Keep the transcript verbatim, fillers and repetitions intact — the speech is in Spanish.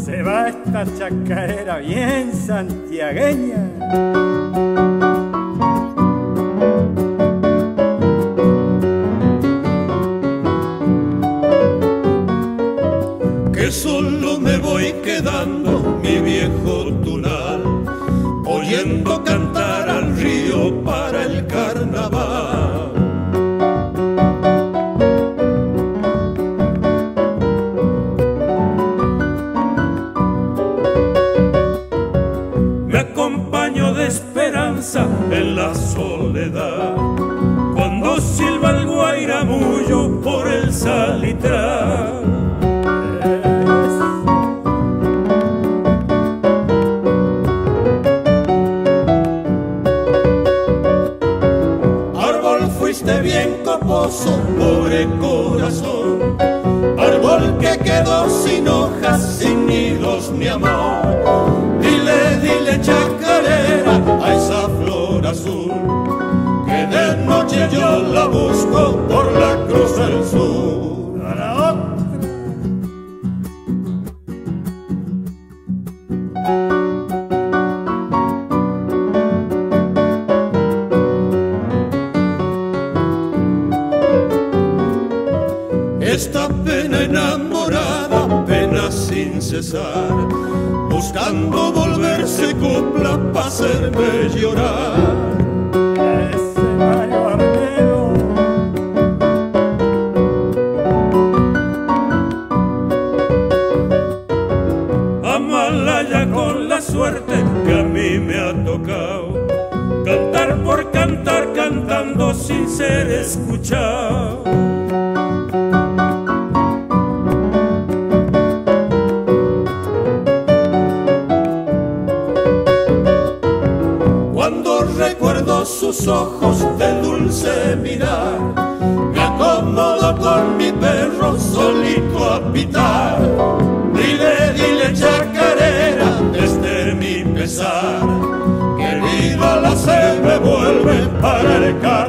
se va esta chacarera bien santiagueña. Que solo me voy quedando, mi viejo tunal, oyendo cantar al río para el carnaval. Me acompaño de esperanza en la soledad, cuando silba el guairamullo por el salitral. Fuiste bien coposo, pobre corazón, árbol que quedó sin hojas, sin nidos ni amor. Dile, dile chacarera a esa flor azul, que de noche yo la busco por la cruz del sur. A la otra. Esta pena enamorada, pena sin cesar, buscando volverse copla pa' hacerme llorar. Ese Mario Armero. Amalaya con la suerte que a mí me ha tocado, cantar por cantar, cantando sin ser escuchado. Cuando recuerdo sus ojos de dulce mirar, me acomodo con mi perro solito a pitar. Dile, dile chacarera, este es mi pesar, que viva la se me vuelve para el carnaval.